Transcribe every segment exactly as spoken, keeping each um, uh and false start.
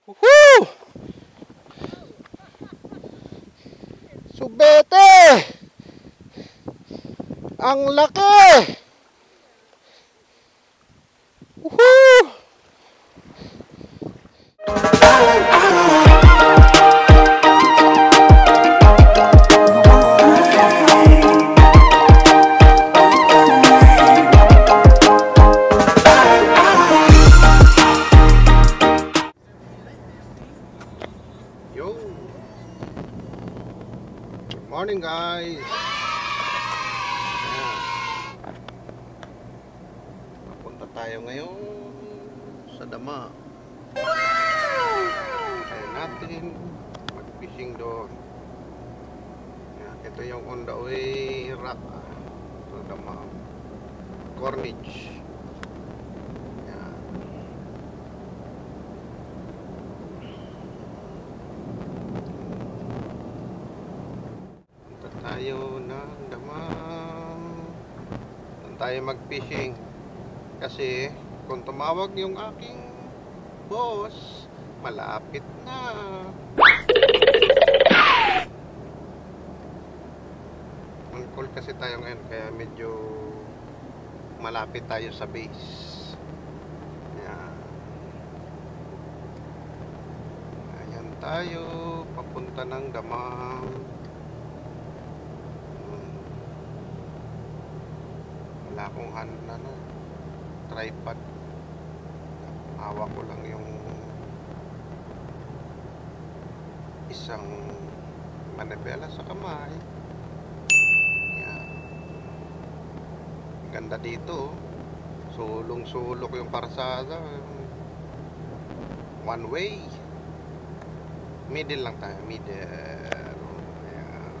Woohoo! Subete! Ang laki! Woohoo! Yo! Good morning, guys! Ayan. Papunta tayo ngayon sa dama. Kaya natin mag-fishing doon. Ayan. Ito yung on the way rock sa dama. Corniche. Ayan. Punta tayo ng dama. Doon tayo mag-fishing. Kasi kung tumawag yung aking boss, malapit na. On call kasi tayo ngayon, kaya medyo malapit tayo sa base. Ayan. Ayan tayo, papunta ng Damam. Hmm. Wala akong hand na no, tripod. Hawak ko lang yung isang manibela sa kamay. Ayan. Ganda dito. Sulong-sulok yung parsada. One way. Middle lang tayo. Middle. Ayan.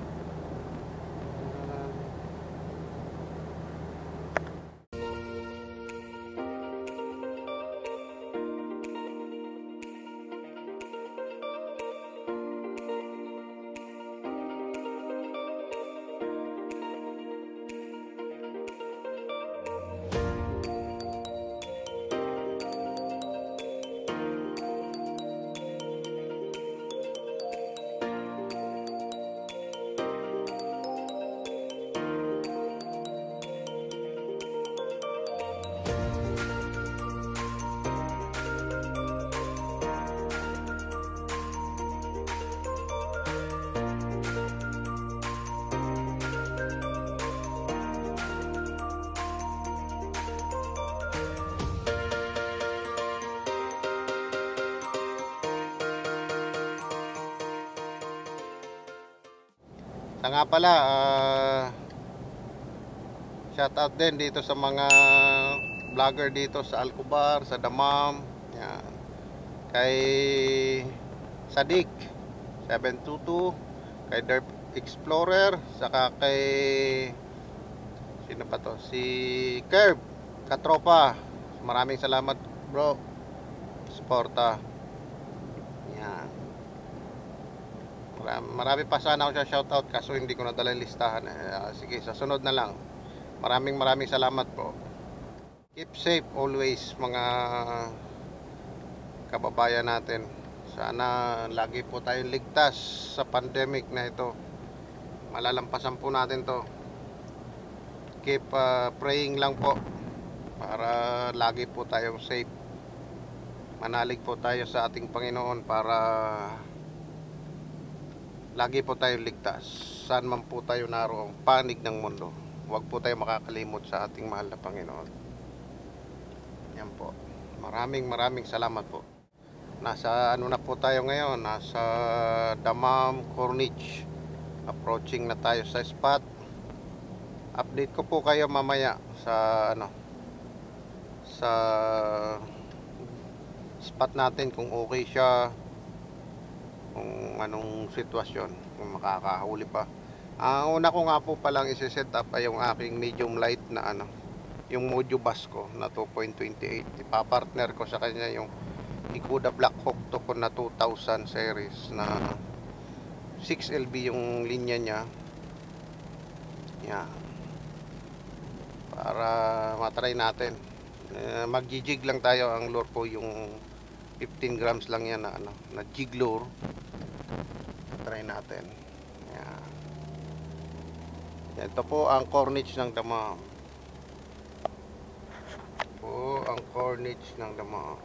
Sa nga pala, uh, shout out din dito sa mga vlogger dito sa Alcobar, sa Damam. Yan. Kay Sadik seven two two, kay Derp Explorer, saka kay sino pa to? Si Curb Katropa. Maraming salamat, bro. Suporta. Yan. Marami pa sana ako sa shoutout, kaso hindi ko nadala yung listahan. Uh, sige, sa sunod na lang. Maraming maraming salamat po. Keep safe always, mga kababayan natin. Sana lagi po tayong ligtas sa pandemic na ito. Malalampasan po natin to. Keep uh, praying lang po para lagi po tayong safe. Manalig po tayo sa ating Panginoon para lagi po tayong ligtas. Saan man po tayo naroong panig ng mundo, huwag po tayo makakalimot sa ating mahal na Panginoon. Yan po. Maraming maraming salamat po. Nasa ano na po tayo ngayon? Nasa Damam, Corniche. Approaching na tayo sa spot. Update ko po kayo mamaya sa ano, sa spot natin kung okay siya, kung anong sitwasyon, kung makakahuli pa. Ang uh, una ko nga po palang isi-set up ay yung aking medium light na ano, yung Mojo Bass ko na two point two eight. Ipapartner ko sa kanya yung Ikuda Black Hawk Tokon na two thousand series na six L B yung linya niya. Yan. Para matry natin. Uh, Mag-jig lang tayo. Ang lure ko yung fifteen grams lang yan na ano, na jig lure. Try natin. Yan. Ito po ang corniche ng damo. Po ang corniche ng damo.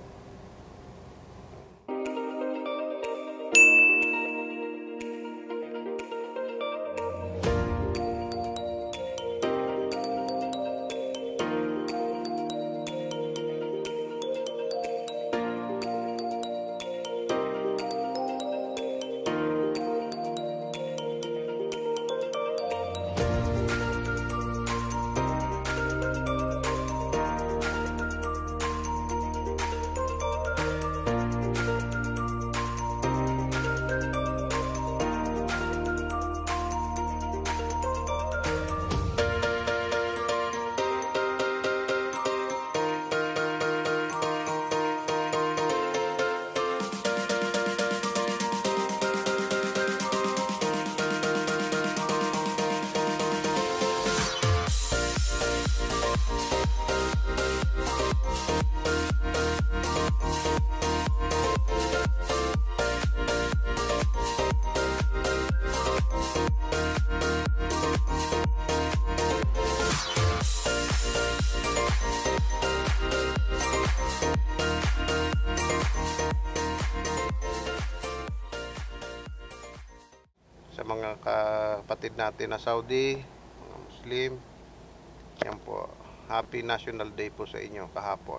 Sa mga kapatid natin na Saudi, mga Muslim, yan po, Happy National Day po sa inyo kahapon.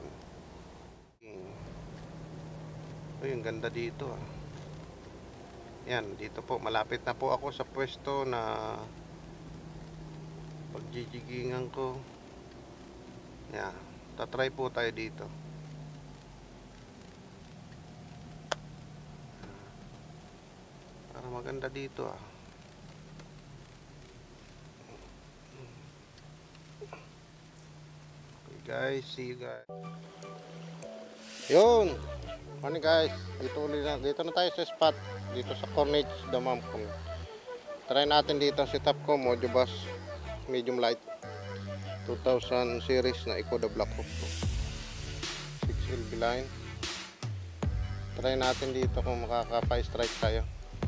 Uy, ang ganda dito ah. Yan, dito po, malapit na po ako sa pwesto na pagjijigingan ko. Yan, tatry po tayo dito. Para maganda dito ah. Okay guys, see you guys. Yun. Morning guys. Dito ulit na, dito na tayo sa spot. Dito sa Corniche Damam. Try natin dito ang setup ko, Mojobus medium light two thousand series na Eco the Black Hook six L B line. Try natin dito kung makaka-strike tayo.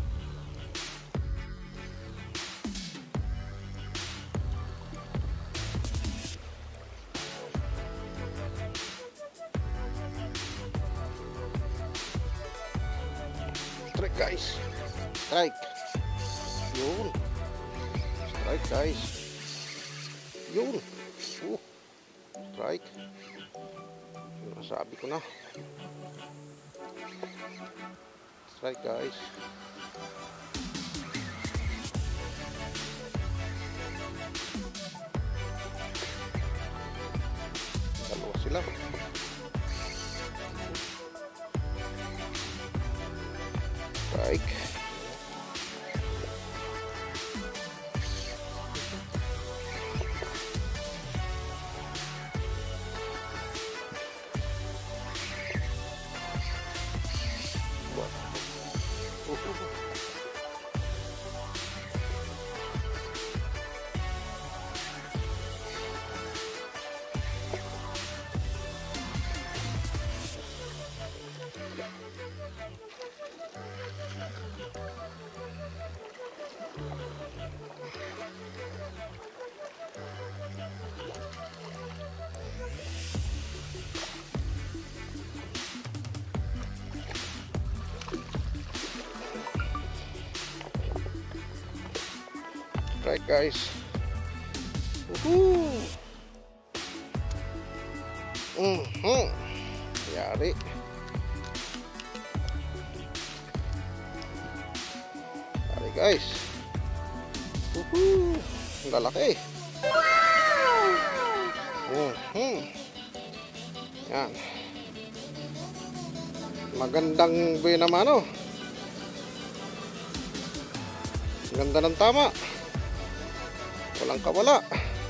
Strike guys, strike. Yun, strike guys. Yun, uh, strike. Yun, sabi ko na. Strike guys. Dalawa sila. Strike. Right guys. Woohoo! Mm-hmm. Yari. Yari guys. Woohoo! Ang lalaki. Wow! Mm-hmm. Yan. Magandang buhay naman oh. Ganda ng tama. Walang kawala.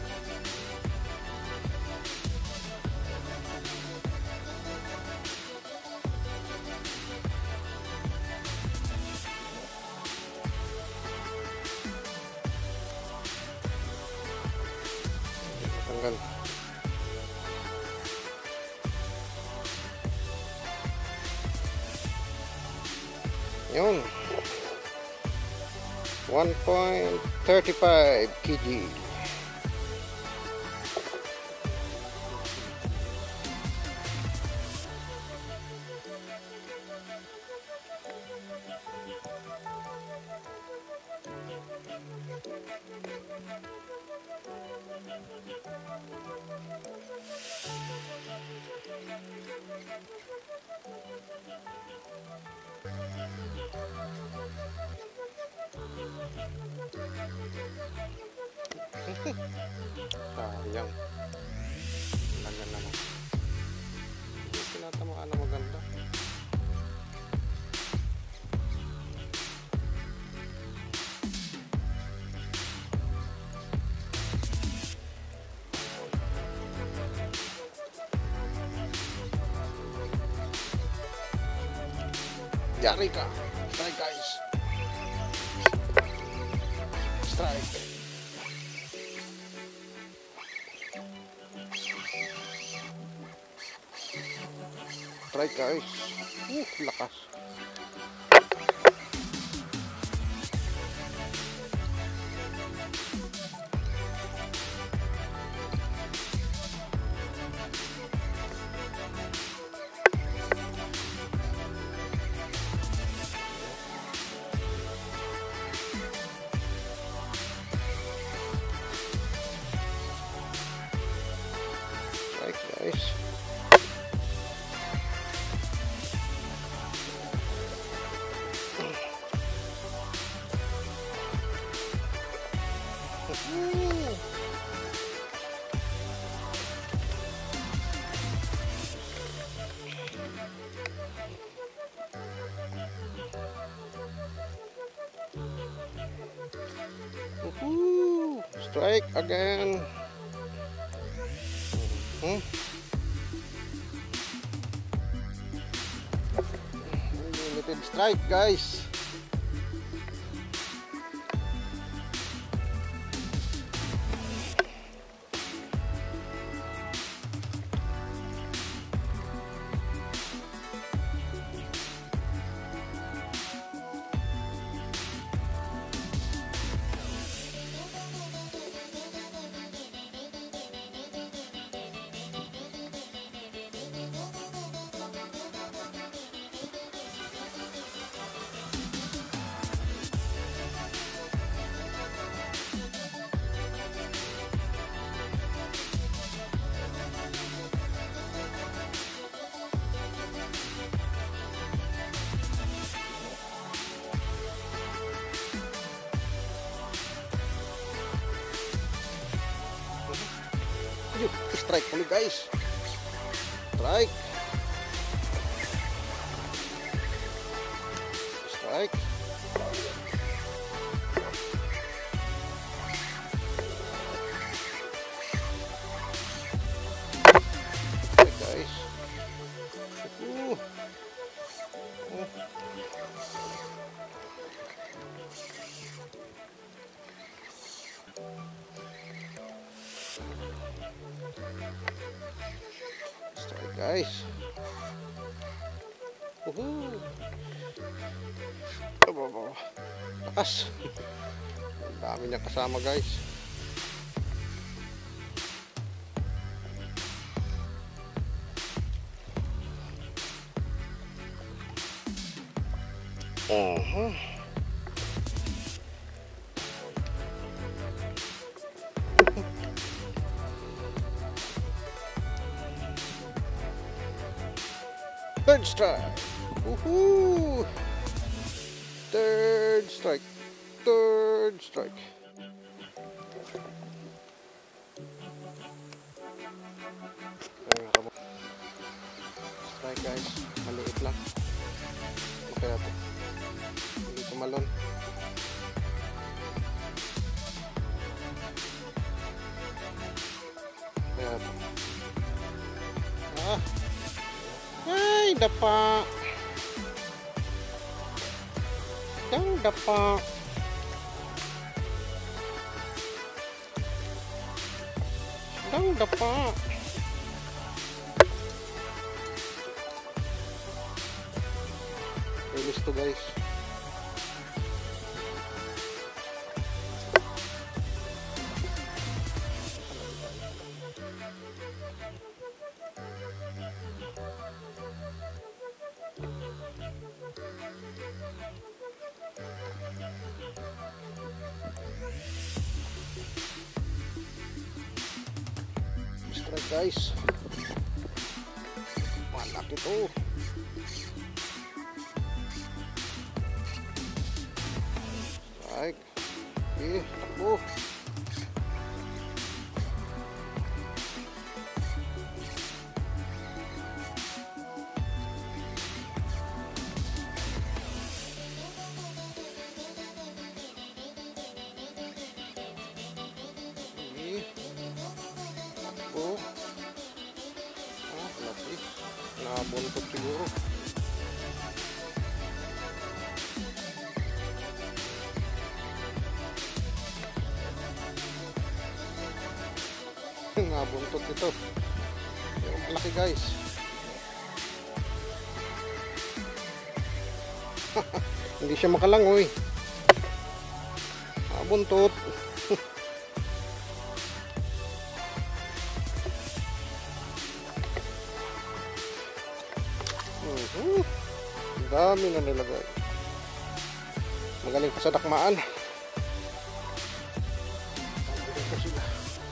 Tanggal. Yun. one point three five kilograms. Sayang. Lagan naman. Hindi tinatamaan na maganda. Yari ka. Strike guys. Strike. Strike guys. Uh, lakas. Strike guys. Woohoo! Strike again. Hmm? Limited strike guys. Ayun, strike ulit guys. Strike. Strike. Strike guys. Uh. Uh. Strike guys. Woohoo! Oh, lakas. Ang dami niya kasama guys. Uh-huh. Third strike. Woohoo! Third strike. Third strike. Strike guys. Maliit lang. Okay ito. Hindi tumalon. Kaya ito. Ah! Ay, dapa. Dang dapa. Dang dapa. Release to guys. Strike guys. Malaki to. Strike. Okay, takbo. Oh, ah, laki. Nabuntot siguro. Nabuntot ito. Yung malaki guys. Hindi siya makalangoy. Nabuntot. Hmm, ang dami na nilagay. Magaling pa sa dakmaan. Magaling pa sila.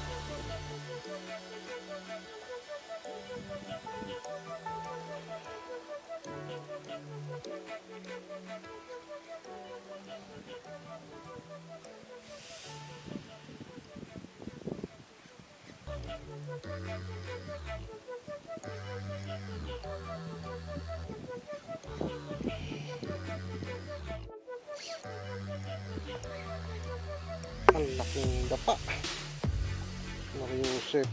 Ang laking dapa. Mariusip.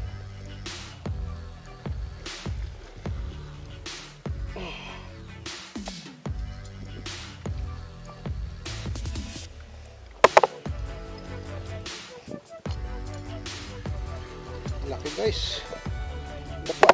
Laki guys. Dapa.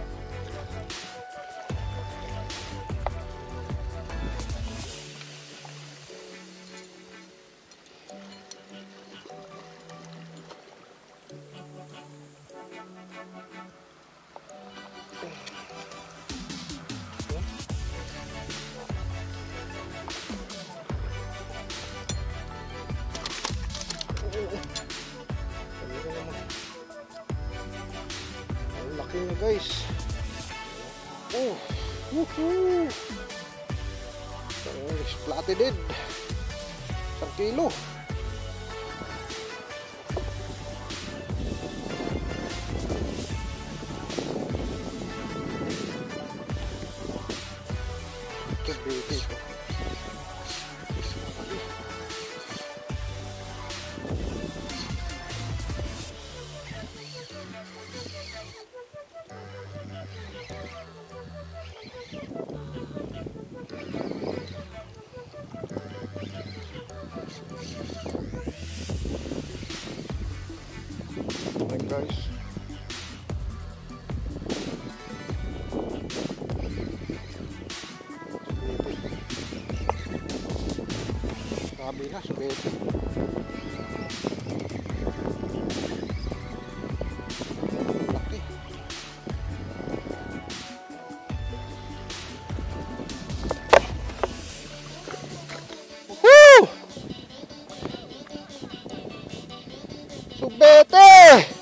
Ang laki na guys. Oh, woohoo! Ang flatted. Isang kilo. Ito baby ito. Okay guys. Sabi na, subete. Laki. Woohoo! Subete!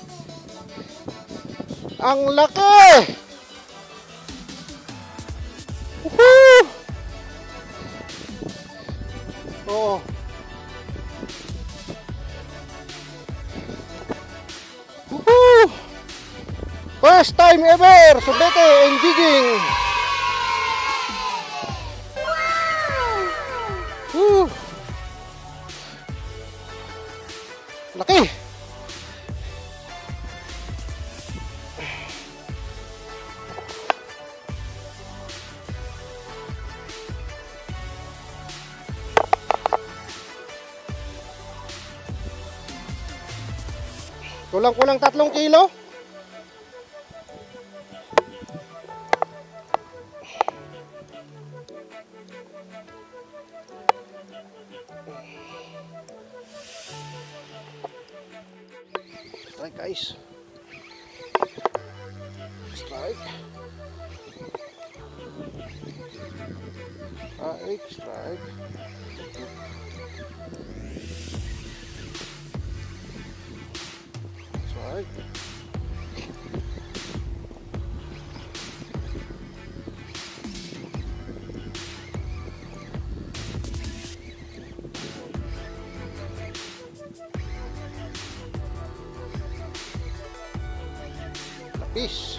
Ang laki! Woohoo! Oh. Woohoo! First time ever! Subete and jigging! Woo! Laki! Kulang-kulang tatlong kilo. Strike guys. Strike. Strike, strike. Strike. Lapis.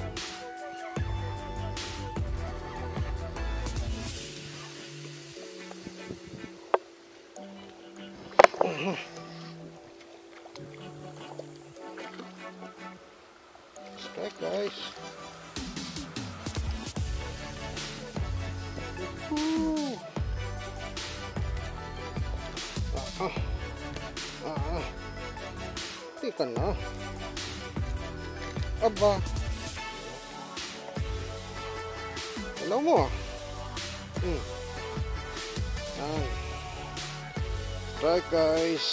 Strike, guys. Woohoo! Ah, ah. Ah, ah. Tika na. Aba. Alam mo ah. Hmm. Yan. Strike, guys.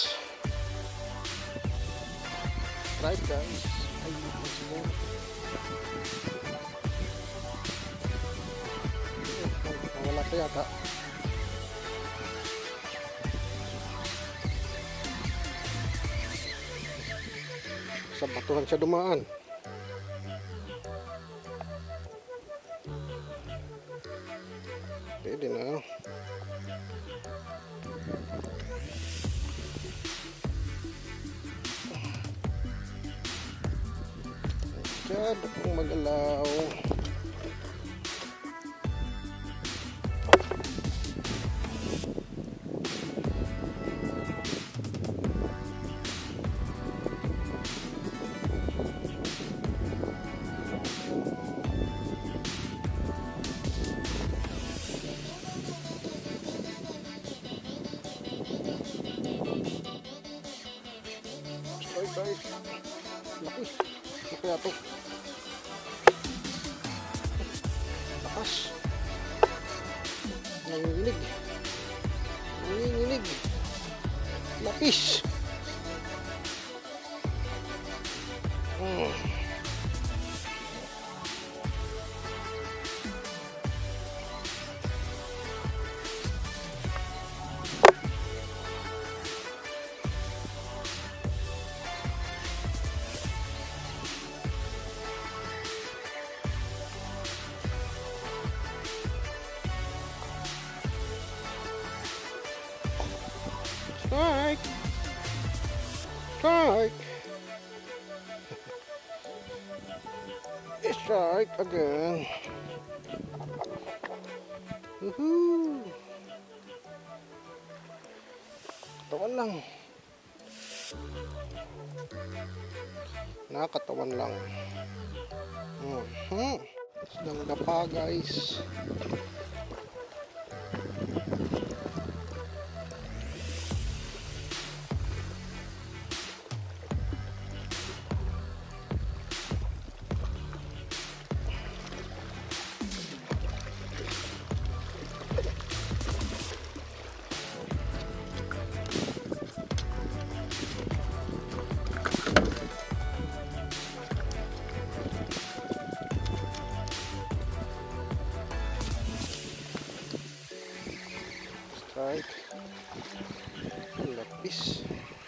Strike, guys. Ay, siguro. Nawala pa yata. Sa batuhan siya dumaan. Pwede na. Masyado pong magalaw. Strike, guys. Lapis. Ano kaya ito? Lakas. Nanginginig. Nanginginig. Lapis. Hmm. Strike! Strike! Strike again. Woohoo! Katawan lang. Nakatawan lang. Mm-hmm. Isang dapa, guys. Strike. Lapis.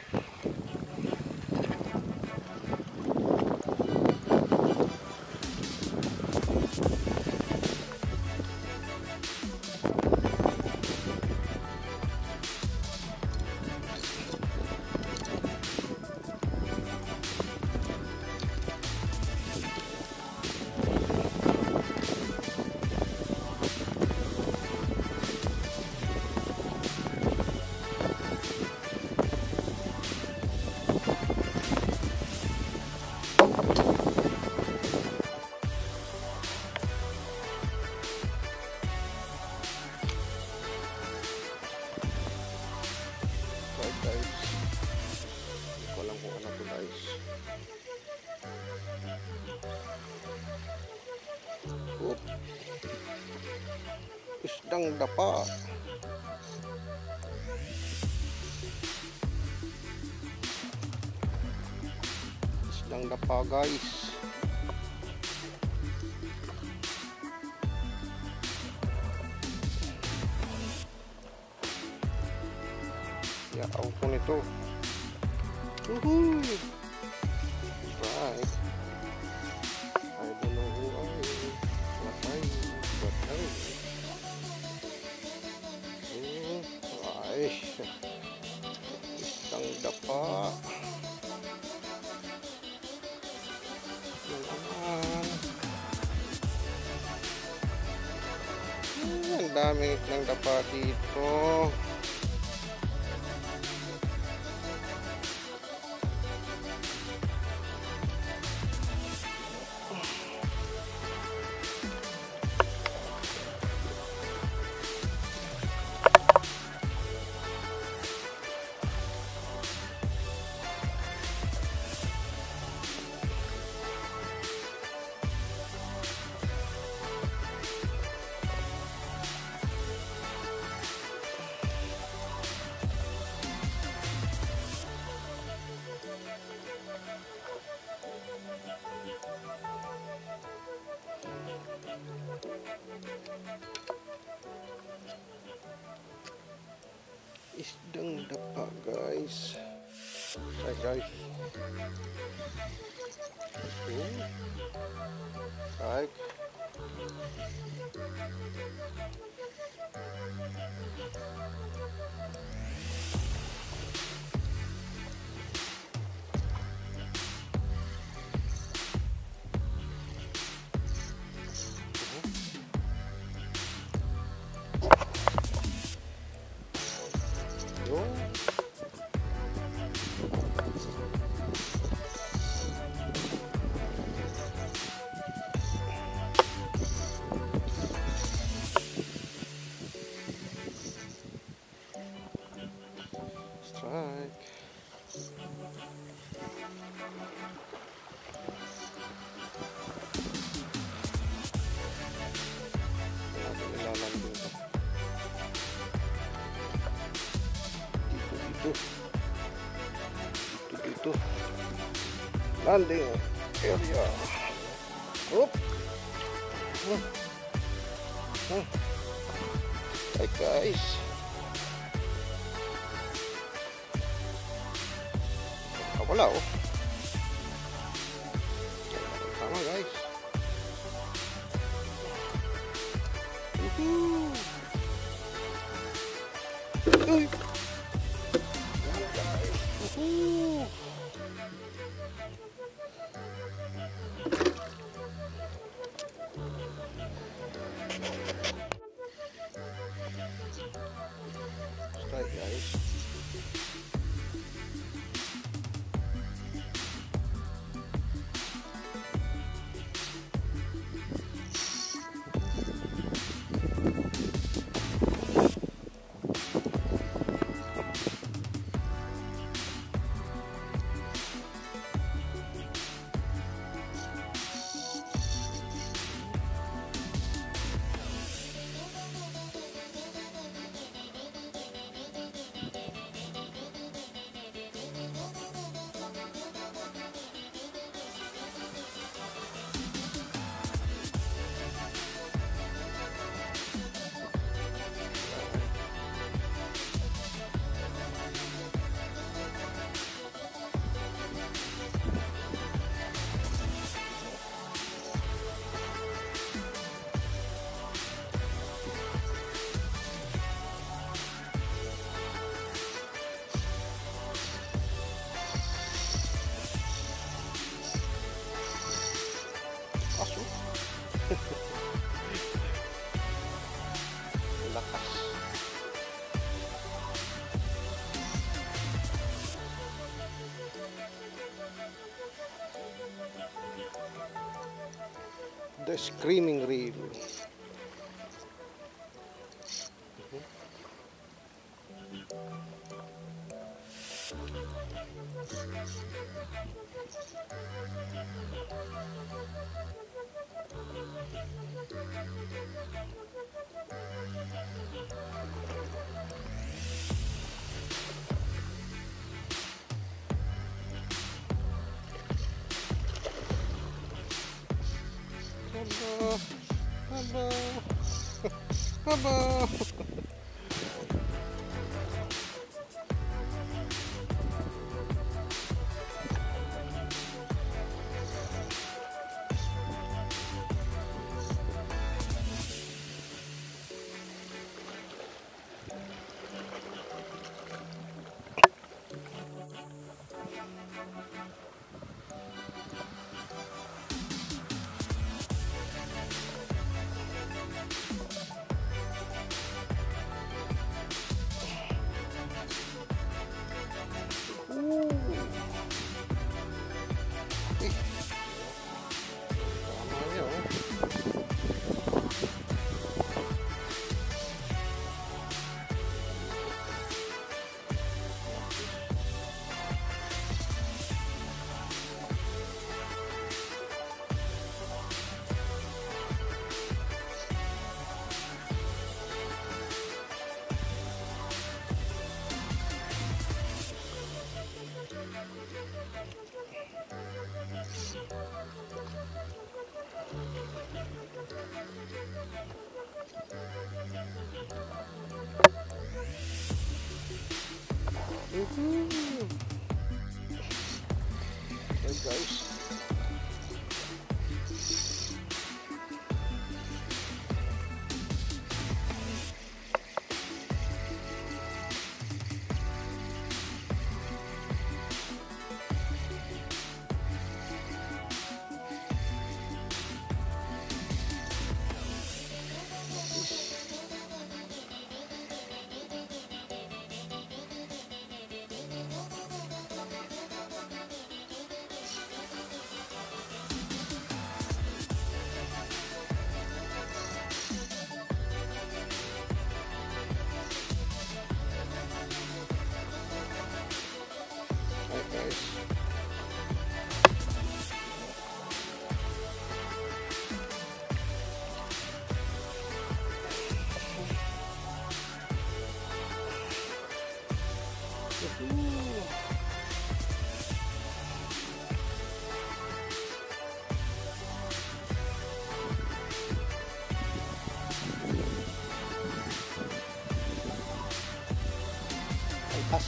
Oop. Isdang dapa. Isdang dapa, guys. Inaaw ko nito. Woohoo! Right. I don't know who I am. What I am. What I am. Hmm. Ay. Isang dapa. Yan naman. Hmm, ang daming ng dapa dito. Isdang dapa, guys. Hi guys. Okay. Hi. Strike. Natin ilalan dito. Dito, dito. Dito, dito. Landing area. Oop. Hmm. Hmm. Hi guys. Wala oh. Tama guys. Woohoo! Uy! Yan guys. Woohoo! Strike guys. Lakas. The screaming reel. Haba, haba, haba. Hmm. Okay guys. Pas.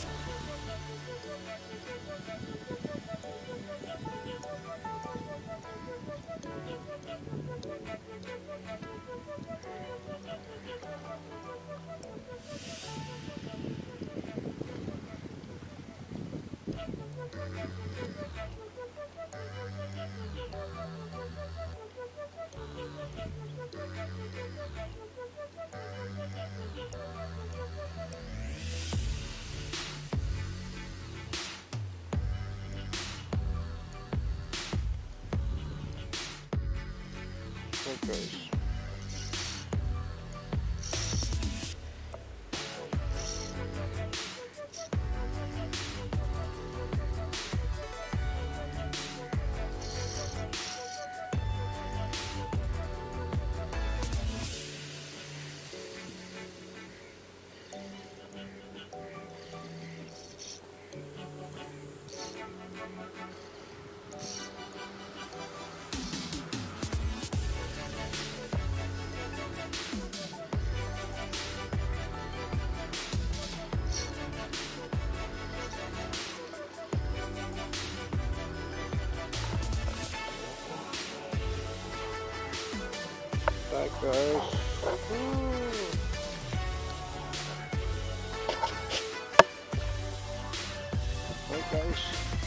Okay. Right guys. Right guys.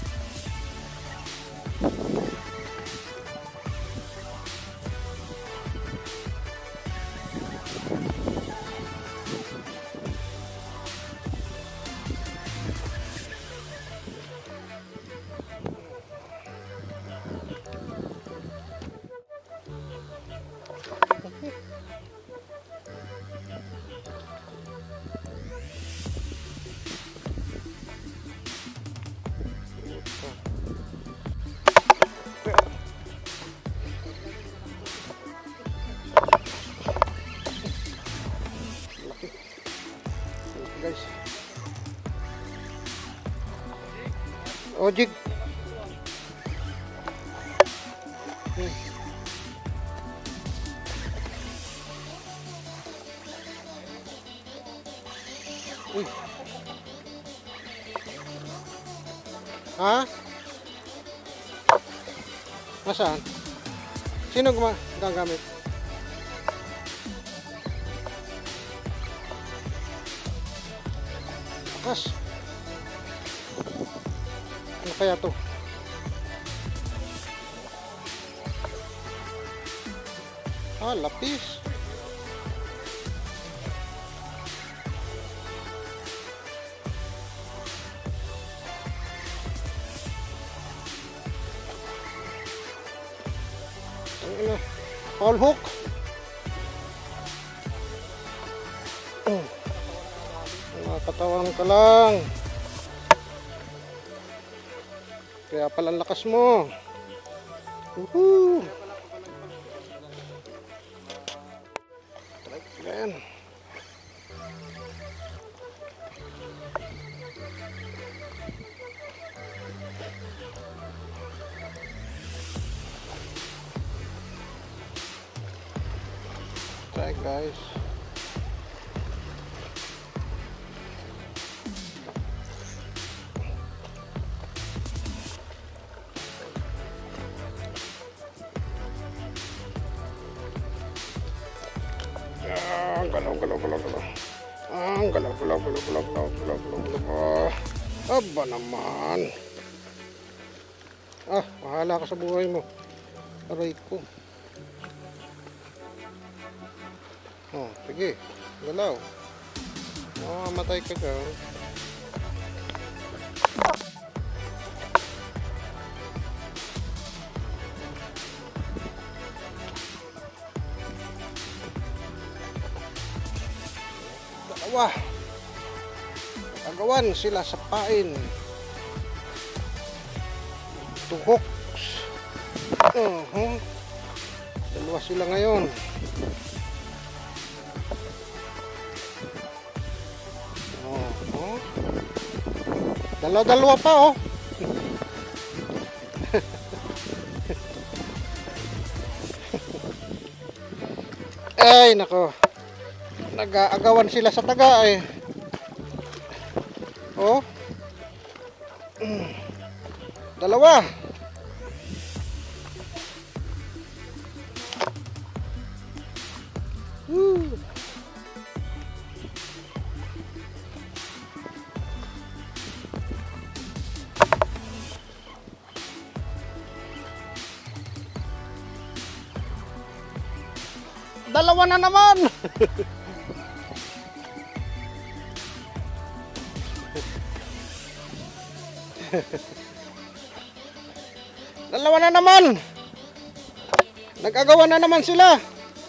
Guys. Oh, jig. Hmm. Uy. Ha? Nasaan? Sino guma gagamit? Akas. Ano kaya to? Ah, lapis. Ano? Paul hook. Oh. Katawan ka lang. Kaya pala ang lakas mo. Woohoo! Ayan. Try guys. Ah, galaw, galaw, galaw, galaw, galaw, galaw, galaw, galaw. Ah, aba naman. Ah, bahala ka sa buhay mo. Aray ko. Oh, sige. Galaw. Oh, matay ka dyan. Dalawa. Agawan sila sa pain. Two hooks. Uh-huh. Dalawa sila ngayon. Uh-huh. Dalawa-dalawa pa oh. Ay nako. Nag-aagawan sila sa taga eh. Oh. Dalawa. Woo. Dalawa na naman. Dalawa na naman. Nag-agawan na naman sila.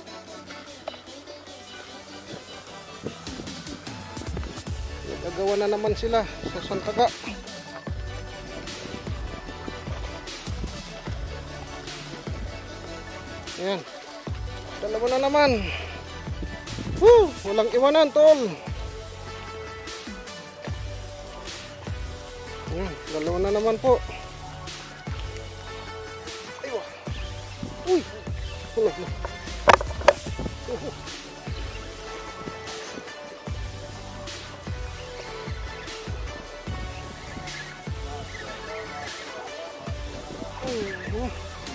Nag-agawan na naman sila sa santaga. Ayan. Dalawa na naman. Woo! Walang iwanan, tol. Ayan. Dalawa na naman po. Aywa. Uy! Wala na. Uh-huh. Uh-huh.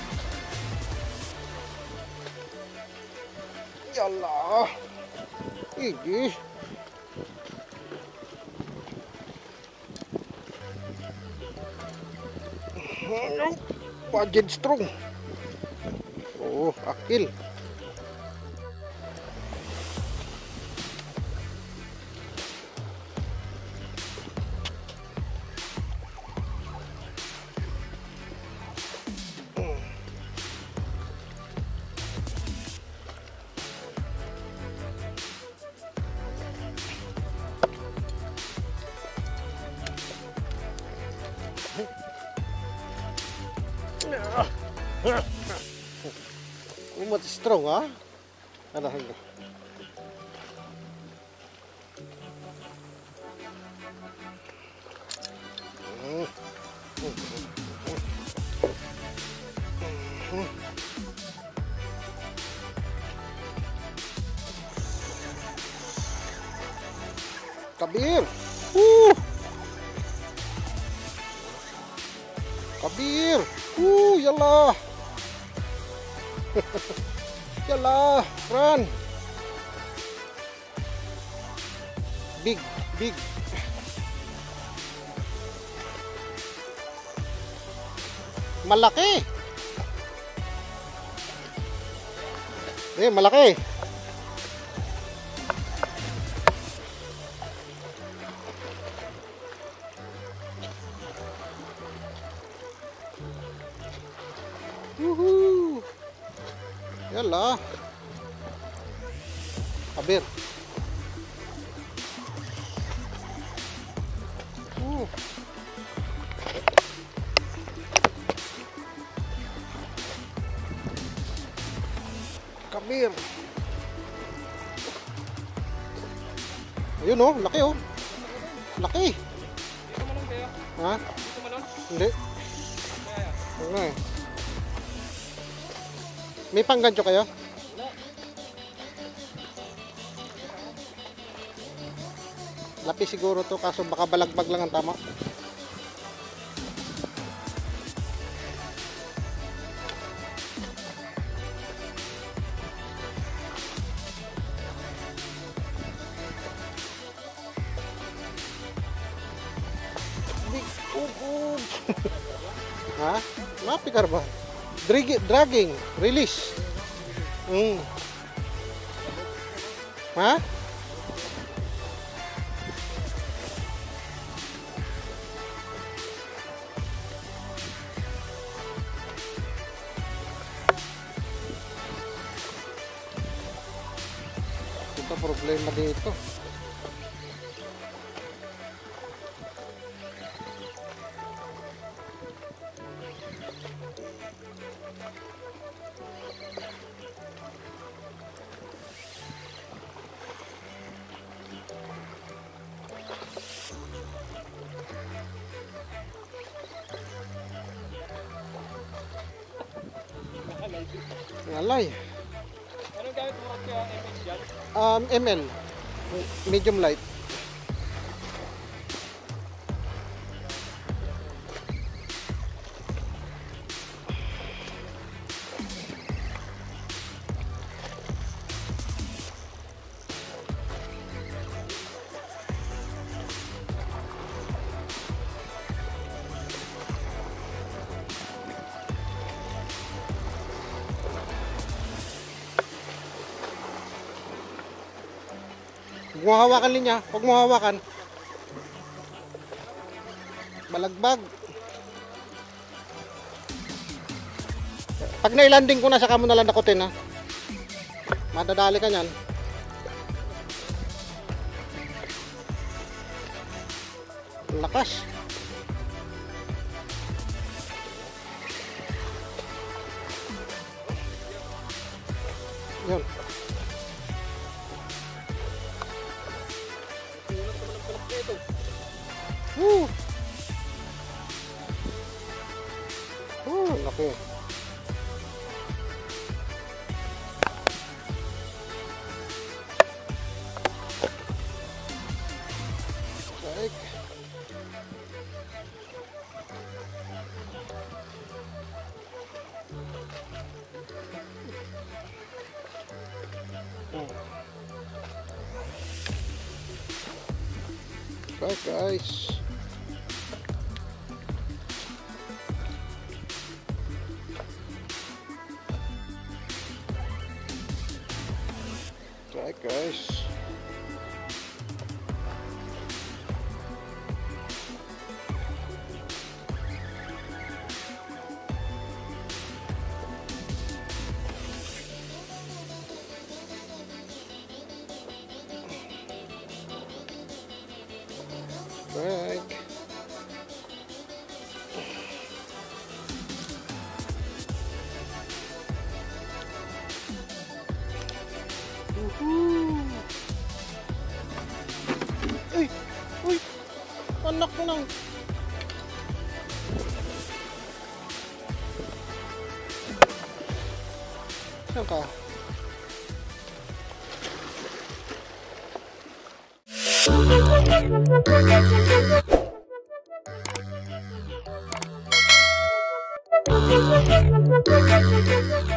Yala. Igi. Budget strong. Oh, akil. Umat strong ha? Ano hanggang? Kabir! Woo! Kabir! Woo! Yala! Yala! Run! Big! Big! Malaki! Eh, malaki! Woohoo! Yala! Kabir! Woo! Kabir! Ayun oh, laki oh. Laki. Dito malon kayo? Ha? Dito malon? Hindi. Kaya. Ano eh. May panggancho kayo? Wala. Lapi siguro to, kaso baka balagbag lang ang tama. Ha? Mapikar ba? Drag dragging, release. Mm. Ha? Ito problema dito. Alay. Anong gamit mo kaya M X dyan? Um, M L. Medium light. Huwag mo hawakan linya, huwag mo hawakan. Balagbag. Pag nailanding ko na, saka mo nalang dakutin ha. Madadali ka nyan. Ang lakas. Yun. Woo! Woo, laki. Baik. Baik guys. Baik guys. Baik. Uhuh. Uy, uy, anak ko nang. Saan ka? Thank you.